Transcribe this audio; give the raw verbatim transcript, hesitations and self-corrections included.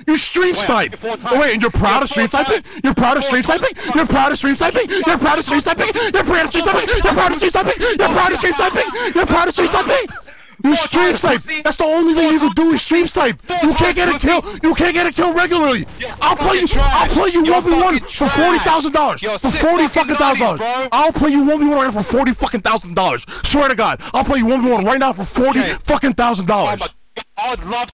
You stream snipe. Oh wait, and you're proud of stream sniping? You're proud of stream sniping? You're proud of stream sniping? You're proud of stream sniping? You're proud of stream sniping? You're proud of stream sniping? You're proud of stream sniping? You're proud of stream sniping? You stream snipe. That's the only thing you can do is stream snipe. You can't get a kill. You can't get a kill regularly. I'll play you. I'll play you one v one for forty thousand dollars. For forty fucking thousand dollars. I'll play you one v one right now for forty fucking thousand dollars. Swear to God, I'll play you one v one right now for forty fucking thousand dollars. I would love